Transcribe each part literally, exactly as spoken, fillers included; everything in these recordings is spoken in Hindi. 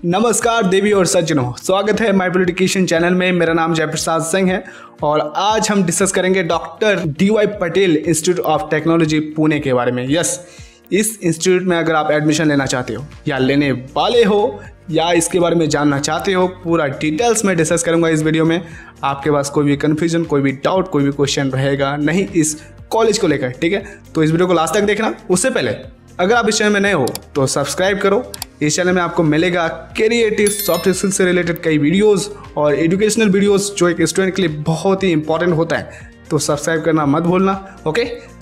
नमस्कार देवी और सज्जनों, स्वागत है माय पॉलिटिशियन चैनल में। मेरा नाम जयप्रसाद सिंह है और आज हम डिस्कस करेंगे doctor D Y Patel Institute of Technology Pune के बारे में। यस, इस इंस्टीट्यूट में अगर आप एडमिशन लेना चाहते हो या लेने वाले हो या इसके बारे में जानना चाहते हो, पूरा डिटेल्स में डिस्कस करूंगा इस वीडियो में। आपके पास कोई भी कन्फ्यूजन, कोई भी डाउट, कोई भी क्वेश्चन रहेगा नहीं इस कॉलेज को लेकर, ठीक है? तो इस वीडियो को लास्ट तक देखना। उससे पहले अगर आप इस चैनल में नए हो तो सब्सक्राइब करो। इस चैनल में आपको मिलेगा क्रिएटिव सॉफ्ट स्किल से रिलेटेड कई वीडियोस और एजुकेशनल वीडियोस जो एक स्टूडेंट के लिए बहुत ही इंपॉर्टेंट होता है, तो सब्सक्राइब करना मत भूलना। ओके,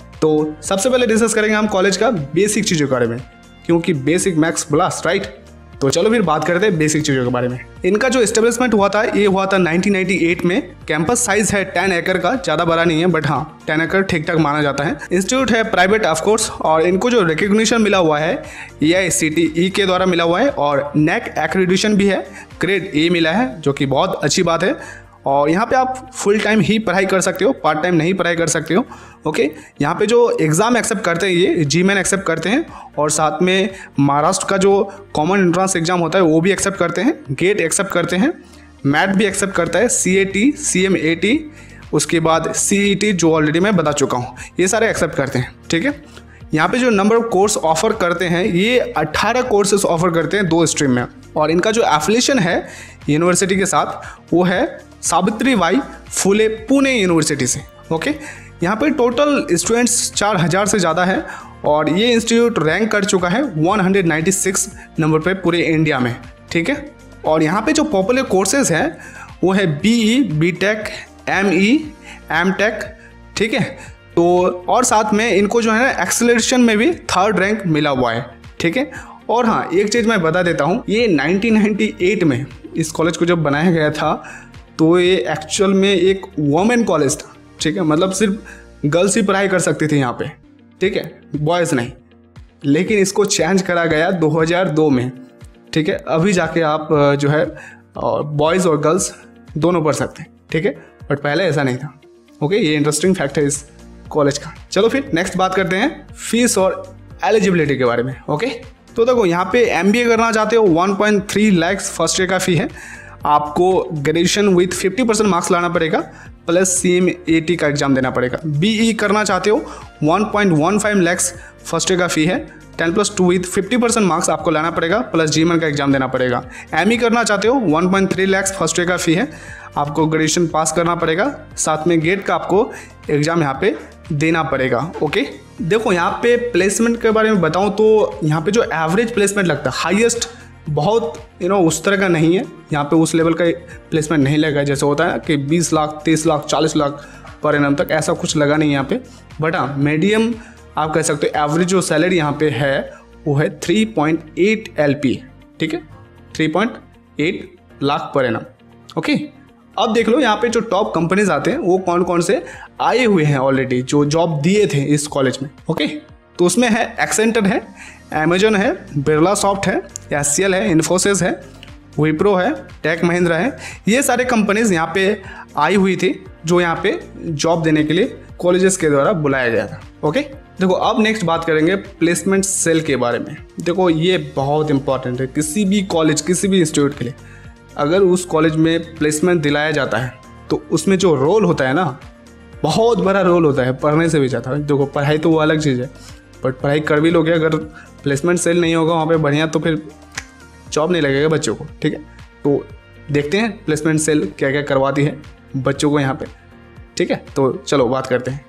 तो सबसे पहले डिस्कस करेंगे हम कॉलेज का बेसिक चीज़ों के बारे में, क्योंकि बेसिक मैक्स ब्लास्ट, राइट? तो चलो फिर बात करते हैं बेसिक चीज़ों के बारे में। इनका जो एस्टेब्लिशमेंट हुआ था ये हुआ था नाइनटीन नाइंटी एट में। कैंपस साइज है टेन एकड़ का, ज़्यादा बड़ा नहीं है, बट हाँ टेन एकड़ ठीक ठाक माना जाता है। इंस्टीट्यूट है प्राइवेट ऑफ कोर्स और इनको जो रिकग्निशन मिला हुआ है ए आई सी टी ई के द्वारा मिला हुआ है और नेक एक्रेडिटेशन भी है, ग्रेड ए मिला है, जो कि बहुत अच्छी बात है। और यहाँ पे आप फुल टाइम ही पढ़ाई कर सकते हो, पार्ट टाइम नहीं पढ़ाई कर सकते हो। ओके, यहाँ पे जो एग्ज़ाम एक्सेप्ट करते हैं ये जी मैन एक्सेप्ट करते हैं और साथ में महाराष्ट्र का जो कॉमन एंट्रेंस एग्जाम होता है वो भी एक्सेप्ट करते हैं, गेट एक्सेप्ट करते हैं, मैट भी एक्सेप्ट करता है, C A T, C M A T, उसके बाद सी ई टी जो ऑलरेडी मैं बता चुका हूँ, ये सारे एक्सेप्ट करते हैं, ठीक है? यहाँ पे जो नंबर ऑफ कोर्स ऑफर करते हैं ये अट्ठारह कोर्सेज ऑफर करते हैं दो स्ट्रीम में। और इनका जो एफिलिएशन है यूनिवर्सिटी के साथ वो है सावित्री बाई फुले पुणे यूनिवर्सिटी से। ओके, यहाँ पे टोटल स्टूडेंट्स चार हज़ार से ज़्यादा है और ये इंस्टीट्यूट रैंक कर चुका है एक सौ छियानवे नंबर पे पूरे इंडिया में, ठीक है? और यहाँ पे जो पॉपुलर कोर्सेज हैं वो है B E, B Tech, M E, M Tech, ठीक है? तो और साथ में इनको जो है ना एक्सेलरेशन में भी थर्ड रैंक मिला हुआ है, ठीक है? और हाँ, एक चीज़ मैं बता देता हूँ, ये नाइनटीन नाइंटी एट में इस कॉलेज को जब बनाया गया था तो ये एक्चुअल में एक वुमेन कॉलेज था, ठीक है? मतलब सिर्फ गर्ल्स ही पढ़ाई कर सकती थी यहाँ पे, ठीक है? बॉयज़ नहीं। लेकिन इसको चेंज करा गया दो हज़ार दो में, ठीक है? अभी जाके आप जो है बॉयज़ और गर्ल्स दोनों पढ़ सकते हैं, ठीक है? बट पहले ऐसा नहीं था। ओके, ये इंटरेस्टिंग फैक्ट है इस कॉलेज का। चलो फिर नेक्स्ट बात करते हैं फीस और एलिजिबिलिटी के बारे में। ओके, तो देखो यहाँ पे एम बी ए करना चाहते हो one point three lakhs first year का फ़ी है। आपको graduation with fifty percent marks लाना पड़ेगा plus C M A T का एग्जाम देना पड़ेगा। बी ई करना चाहते हो one point one five lakhs first year का फ़ी है, ten plus two with fifty percent marks आपको लाना पड़ेगा प्लस जी मैन का एग्जाम देना पड़ेगा। एम ई करना चाहते हो one point three lakhs first year का फ़ी है, आपको ग्रेजुएशन पास करना पड़ेगा, साथ में गेट का आपको एग्ज़ाम यहाँ पे देना पड़ेगा। ओके, देखो यहाँ पे प्लेसमेंट के बारे में बताऊँ तो यहाँ पे जो एवरेज प्लेसमेंट लगता है हाईएस्ट बहुत यू नो उस तरह का नहीं है। यहाँ पे उस लेवल का प्लेसमेंट नहीं लगा जैसे होता है कि बीस लाख, तीस लाख, चालीस लाख पर एनम तक, ऐसा कुछ लगा नहीं यहाँ पे। बट हाँ, मीडियम आप कह सकते हो। एवरेज जो सैलरी यहाँ पे है वो है three point eight L P, ठीक है? Three point eight lakh per annum. Okay, अब देख लो यहाँ पे जो टॉप कंपनीज आते हैं वो कौन कौन से आए हुए हैं ऑलरेडी, जो जॉब दिए थे इस कॉलेज में। ओके, तो उसमें है एक्सेंटर है, अमेजन है, बिरला सॉफ्ट है, एच सी एल है, इन्फोसिस है, विप्रो है, टेक महिंद्रा है। ये सारे कंपनीज यहाँ पे आई हुई थी जो यहाँ पे जॉब देने के लिए कॉलेजेस के द्वारा बुलाया गया था। ओके, देखो अब नेक्स्ट बात करेंगे प्लेसमेंट सेल के बारे में। देखो ये बहुत इंपॉर्टेंट है किसी भी कॉलेज, किसी भी इंस्टीट्यूट के लिए। अगर उस कॉलेज में प्लेसमेंट दिलाया जाता है तो उसमें जो रोल होता है ना, बहुत बड़ा रोल होता है, पढ़ने से भी ज़्यादा। देखो पढ़ाई तो वो अलग चीज़ है, बट पढ़ाई कर भी लोगे, अगर प्लेसमेंट सेल नहीं होगा वहाँ पे बढ़िया तो फिर जॉब नहीं लगेगा बच्चों को, ठीक है? तो देखते हैं प्लेसमेंट सेल क्या क्या करवाती है बच्चों को यहाँ पे, ठीक है? तो चलो बात करते हैं।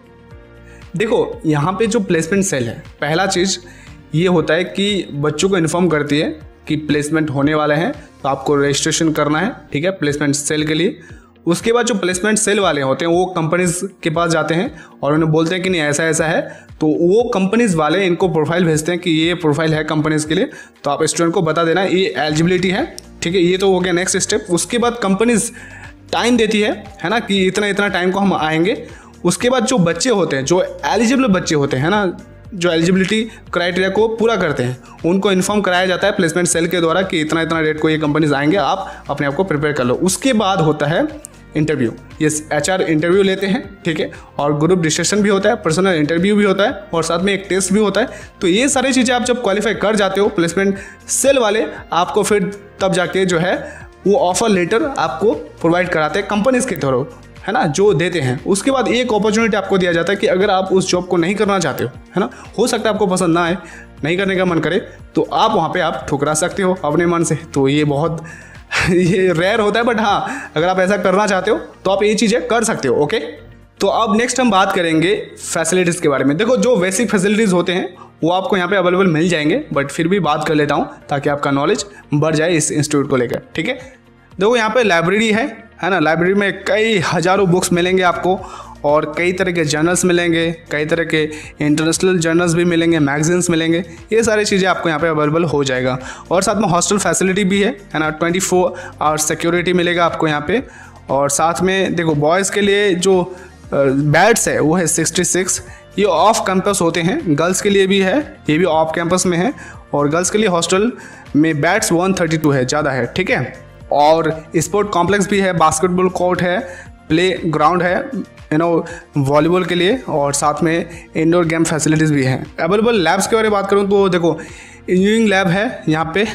देखो यहाँ पे जो प्लेसमेंट सेल है, पहला चीज़ ये होता है कि बच्चों को इन्फॉर्म करती है कि प्लेसमेंट होने वाले हैं, तो आपको रजिस्ट्रेशन करना है, ठीक है? प्लेसमेंट सेल के लिए। उसके बाद जो प्लेसमेंट सेल वाले होते हैं वो कंपनीज के पास जाते हैं और उन्हें बोलते हैं कि नहीं ऐसा ऐसा है, तो वो कंपनीज वाले इनको प्रोफाइल भेजते हैं कि ये प्रोफाइल है कंपनीज के लिए, तो आप स्टूडेंट को बता देना ये एलिजिबिलिटी है, ठीक है? ये तो हो गया नेक्स्ट स्टेप। उसके बाद कंपनीज टाइम देती है है ना, कि इतना इतना टाइम को हम आएंगे। उसके बाद जो बच्चे होते हैं, जो एलिजिबल बच्चे होते हैं ना, जो एलिजिबिलिटी क्राइटेरिया को पूरा करते हैं, उनको इन्फॉर्म कराया जाता है प्लेसमेंट सेल के द्वारा कि इतना इतना डेट को ये कंपनीज आएंगे, आप अपने आप को प्रिपेयर कर लो। उसके बाद होता है इंटरव्यू, ये एच आर इंटरव्यू लेते हैं, ठीक है, और ग्रुप डिस्कशन भी होता है, पर्सनल इंटरव्यू भी होता है और साथ में एक टेस्ट भी होता है। तो ये सारी चीज़ें आप जब क्वालिफाई कर जाते हो प्लेसमेंट सेल वाले आपको फिर तब जाके जो है वो ऑफर लेटर आपको प्रोवाइड कराते हैं कंपनीज के थ्रू, है ना, जो देते हैं। उसके बाद एक अपॉर्चुनिटी आपको दिया जाता है कि अगर आप उस जॉब को नहीं करना चाहते हो, है ना, हो सकता है आपको पसंद ना आए, नहीं करने का मन करे, तो आप वहाँ पे आप ठुकरा सकते हो अपने मन से। तो ये बहुत ये रेयर होता है, बट हाँ अगर आप ऐसा करना चाहते हो तो आप ये चीज़ें कर सकते हो। ओके, तो अब नेक्स्ट हम बात करेंगे फैसिलिटीज़ के बारे में। देखो जो बेसिक फैसिलिटीज़ होते हैं वो आपको यहाँ पे अवेलेबल मिल जाएंगे, बट फिर भी बात कर लेता हूँ ताकि आपका नॉलेज बढ़ जाए इस इंस्टीट्यूट को लेकर, ठीक है। देखो यहाँ पे लाइब्रेरी है है ना, लाइब्रेरी में कई हज़ारों बुक्स मिलेंगे आपको और कई तरह के जर्नल्स मिलेंगे, कई तरह के इंटरनेशनल जर्नल्स भी मिलेंगे, मैगजीन्स मिलेंगे, ये सारी चीज़ें आपको यहाँ पे अवेलेबल हो जाएगा। और साथ में हॉस्टल फैसिलिटी भी है है ना, ट्वेंटी फोर आवर सिक्योरिटी मिलेगा आपको यहाँ पे। और साथ में देखो बॉयज़ के लिए जो बेड्स है वो है सिक्सटी सिक्स, ये ऑफ कैंपस होते हैं, गर्ल्स के लिए भी है, ये भी ऑफ कैंपस में है, और गर्ल्स के लिए हॉस्टल में बेड्स वन थर्टी टू है, ज़्यादा है, ठीक है। और स्पोर्ट कॉम्प्लेक्स भी है, बास्केटबॉल कोर्ट है, प्ले ग्राउंड है, यू नो, वॉलीबॉल के लिए, और साथ में इंडोर गेम फैसिलिटीज़ भी हैं। अवेलेबल लैब्स के बारे में बात करूँ तो देखो इंजीनियरिंग लैब है यहाँ पे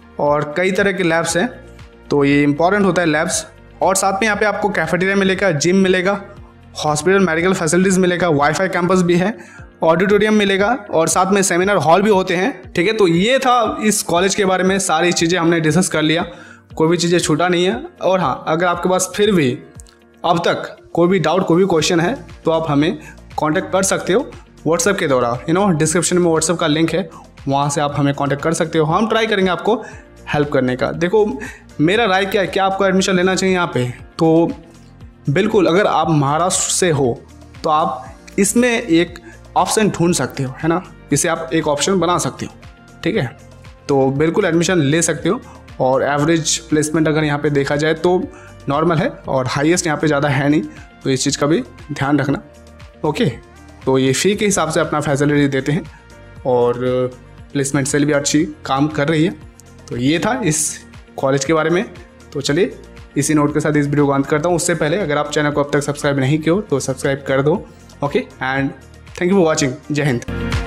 और कई तरह के लैब्स हैं, तो ये इंपॉर्टेंट होता है लैब्स। और साथ में यहाँ पे आपको कैफेटेरिया मिलेगा, जिम मिलेगा, हॉस्पिटल मेडिकल फैसिलिटीज़ मिलेगा, वाईफाई कैंपस भी है, ऑडिटोरियम मिलेगा और साथ में सेमिनार हॉल भी होते हैं, ठीक है। तो ये था इस कॉलेज के बारे में, सारी चीज़ें हमने डिस्कस कर लिया, कोई भी चीज़ें छूटा नहीं है। और हाँ, अगर आपके पास फिर भी अब तक कोई भी डाउट, कोई भी क्वेश्चन है तो आप हमें कांटेक्ट कर सकते हो व्हाट्सएप के द्वारा, यू नो, डिस्क्रिप्शन में व्हाट्सएप का लिंक है, वहाँ से आप हमें कांटेक्ट कर सकते हो। हम ट्राई करेंगे आपको हेल्प करने का। देखो मेरा राय क्या है, क्या आपको एडमिशन लेना चाहिए यहाँ पे, तो बिल्कुल अगर आप महाराष्ट्र से हो तो आप इसमें एक ऑप्शन ढूंढ सकते हो, है ना, इसे आप एक ऑप्शन बना सकते हो, ठीक है। तो बिल्कुल एडमिशन ले सकते हो। और एवरेज प्लेसमेंट अगर यहाँ पे देखा जाए तो नॉर्मल है और हाईएस्ट यहाँ पे ज़्यादा है नहीं, तो इस चीज़ का भी ध्यान रखना। ओके, तो ये फ़ी के हिसाब से अपना फैसिलिटी देते हैं और प्लेसमेंट सेल भी अच्छी काम कर रही है। तो ये था इस कॉलेज के बारे में। तो चलिए इसी नोट के साथ इस वीडियो को अंत करता हूँ। उससे पहले अगर आप चैनल को अब तक सब्सक्राइब नहीं किया हो तो सब्सक्राइब कर दो। Okay, and thank you for watching. जय हिंद।